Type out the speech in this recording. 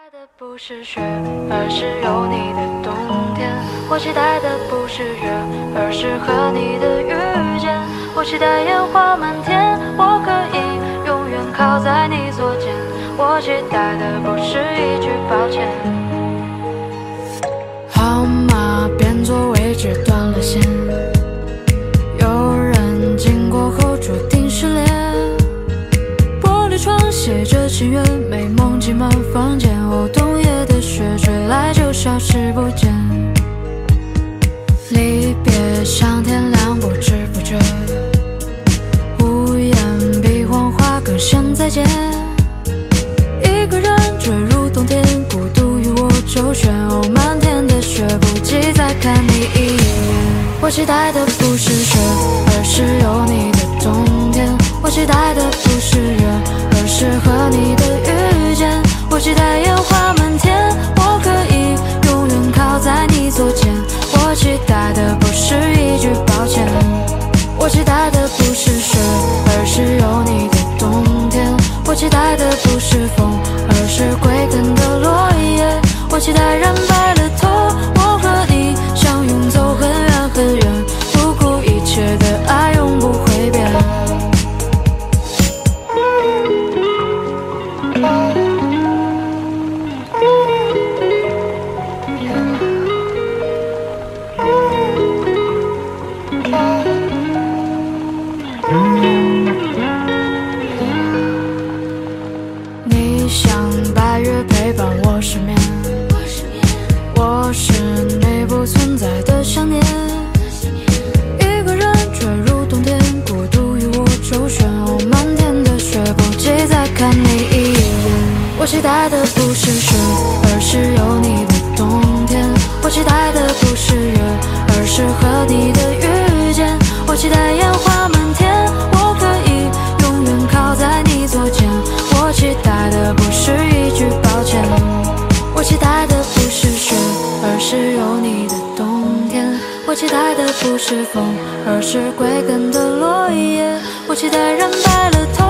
的不是雪，而是有你的冬天。我期待的不是月，而是和你的遇见。我期待烟花满天，我可以永远靠在你左肩。我期待的不是一句抱歉。 号码变作位置断了线，有人经过后注定失联。玻璃窗写着情缘，美梦挤满房间。哦，冬夜的雪吹来就消失不见。离别像天亮，不知不觉，无言比谎话更像再见。一个人坠入冬天，孤独与我周旋。哦，漫天的雪，不及再看你一眼。我期待的不是雪，而是有你的冬天。我期待的不是月，而是和你的遇见。我期待烟花满天，我可以永远靠在你左肩。我期待的不是一句抱歉。我期待的不是雪，而是有你的冬天。我期待的不是风，而是归根的落叶。我期待染白了头，我和你相拥走很远很远，不顾一切的爱永不会变。你像白月陪伴我失眠，我是你不存在的想念。一个人坠入冬天，孤独与我周旋。哦，漫天的雪，不及再看你一眼。我期待的不是雪，而是有你的冬天。我期待的不是月，而是和你的遇见。我期待烟花满天，我可以永远靠在你左肩。我期待的不是一句抱歉。我期待的不是雪，而是有你的冬天。我期待的不是风，而是归根的落叶。我期待染白了头。